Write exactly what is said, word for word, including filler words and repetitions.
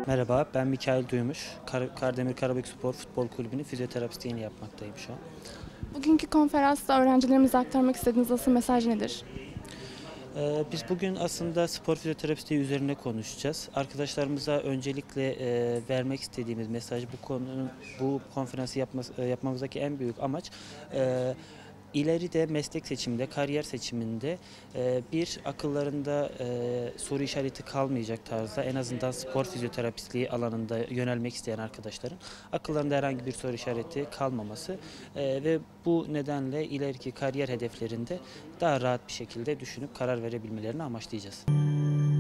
Merhaba, ben Mikail Duymuş. Kar Kardemir Karabük Spor Futbol Kulübü'nün fizyoterapistliğini yapmaktayım şu an. Bugünkü konferansta öğrencilerimize aktarmak istediğiniz asıl mesaj nedir? Ee, biz bugün aslında spor fizyoterapistliği üzerine konuşacağız. Arkadaşlarımıza öncelikle e, vermek istediğimiz mesaj bu konunun bu konferansı yapması, e, yapmamızdaki en büyük amaç e, ileride meslek seçiminde, kariyer seçiminde e, bir akıllarında e, soru işareti kalmayacak tarzda en azından spor fizyoterapistliği alanında yönelmek isteyen arkadaşların akıllarında herhangi bir soru işareti kalmaması e, ve bu nedenle ileriki kariyer hedeflerinde daha rahat bir şekilde düşünüp karar verebilmelerini amaçlayacağız.